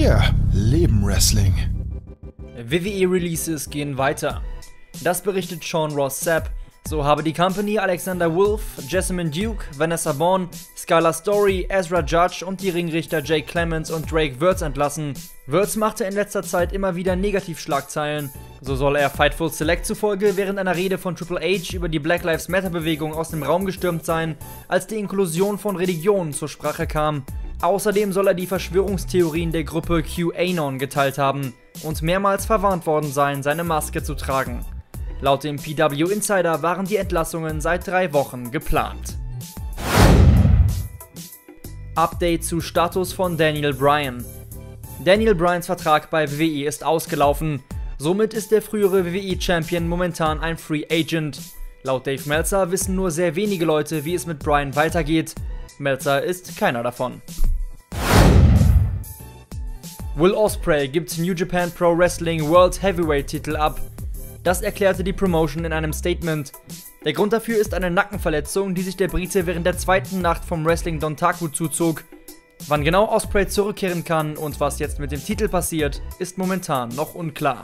Wir leben Wrestling. WWE-Releases gehen weiter. Das berichtet Sean Ross Sapp. So habe die Company Alexander Wolf, Jessamine Duke, Vanessa Vaughn, Skylar Story, Ezra Judge und die Ringrichter Jake Clemens und Drake Wuertz entlassen. Wuertz machte in letzter Zeit immer wieder Negativschlagzeilen. So soll er Fightful Select zufolge während einer Rede von Triple H über die Black Lives Matter-Bewegung aus dem Raum gestürmt sein, als die Inklusion von Religionen zur Sprache kam. Außerdem soll er die Verschwörungstheorien der Gruppe QAnon geteilt haben und mehrmals verwarnt worden sein, seine Maske zu tragen. Laut dem PW Insider waren die Entlassungen seit 3 Wochen geplant. Update zu Status von Daniel Bryan. Daniel Bryans Vertrag bei WWE ist ausgelaufen. Somit ist der frühere WWE-Champion momentan ein Free Agent. Laut Dave Meltzer wissen nur sehr wenige Leute, wie es mit Bryan weitergeht. Meltzer ist keiner davon. Will Ospreay gibt New Japan Pro Wrestling World Heavyweight Titel ab. Das erklärte die Promotion in einem Statement. Der Grund dafür ist eine Nackenverletzung, die sich der Brite während der zweiten Nacht vom Wrestling Dontaku zuzog. Wann genau Ospreay zurückkehren kann und was jetzt mit dem Titel passiert, ist momentan noch unklar.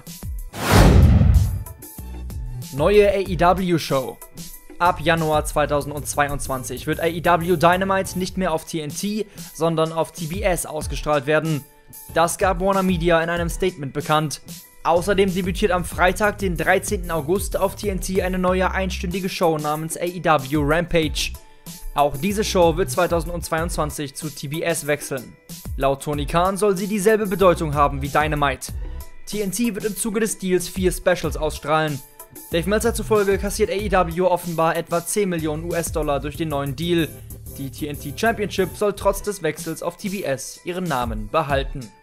Neue AEW-Show. Ab Januar 2022 wird AEW Dynamite nicht mehr auf TNT, sondern auf TBS ausgestrahlt werden. Das gab Warner Media in einem Statement bekannt. Außerdem debütiert am Freitag, den 13. August auf TNT eine neue einstündige Show namens AEW Rampage. Auch diese Show wird 2022 zu TBS wechseln. Laut Tony Khan soll sie dieselbe Bedeutung haben wie Dynamite. TNT wird im Zuge des Deals 4 Specials ausstrahlen. Dave Meltzer zufolge kassiert AEW offenbar etwa 10 Millionen US-Dollar durch den neuen Deal. Die TNT Championship soll trotz des Wechsels auf TBS ihren Namen behalten.